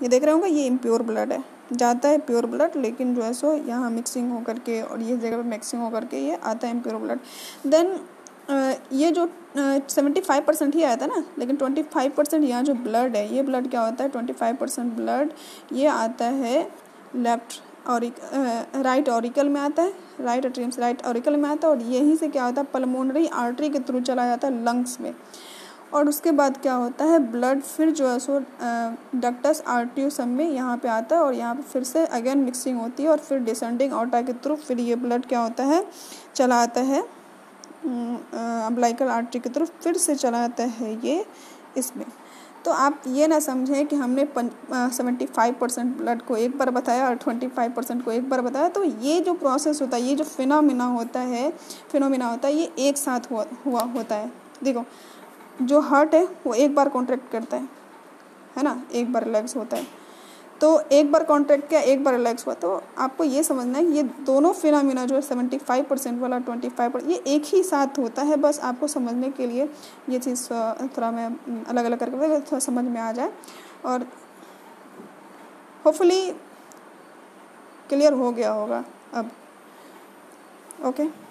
ये देख रहे होंगे, ये इम्प्योर ब्लड है, जाता है प्योर ब्लड, लेकिन जो है सो यहाँ मिक्सिंग होकर के और ये जगह पे मिक्सिंग होकर के ये आता है इम्प्योर ब्लड। देन ये जो 75% ही आया था ना, लेकिन 25% यहाँ जो ब्लड है, ये ब्लड क्या होता है, 25% ब्लड ये आता है लेफ्ट और राइट ऑरिकल में आता है, राइट एट्रियम्स राइट ऑरिकल में आता है, और यहीं से क्या होता है पल्मोनरी आर्टरी के थ्रू चला जाता है लंग्स में। और उसके बाद क्या होता है, ब्लड फिर जो है सो डक्टस आर्टियोसम में यहाँ पे आता है, और यहाँ पे फिर से अगेन मिक्सिंग होती है, और फिर डिसेंडिंग ऑर्टा के थ्रू फिर ये ब्लड क्या होता है, चला आता है अम्बिलिकल आर्टरी की तरफ, फिर से चला आता है ये इसमें। तो आप ये ना समझें कि हमने 75% ब्लड को एक बार बताया और 25% को एक बार बताया। तो ये जो प्रोसेस होता है, ये जो फिनोमिना होता है ये एक साथ हुआ होता है। देखो, जो हार्ट है वो एक बार कॉन्ट्रैक्ट करता है ना, एक बार रिलैक्स होता है। तो एक बार कॉन्ट्रैक्ट किया, एक बार रिलैक्स हुआ। तो आपको ये समझना है कि ये दोनों फिनोमिना जो है 75% वाला 25% ये एक ही साथ होता है। बस आपको समझने के लिए ये चीज़ थोड़ा मैं अलग अलग करके थोड़ा समझ में आ जाए, और होपफुली क्लियर हो गया होगा अब। ओके।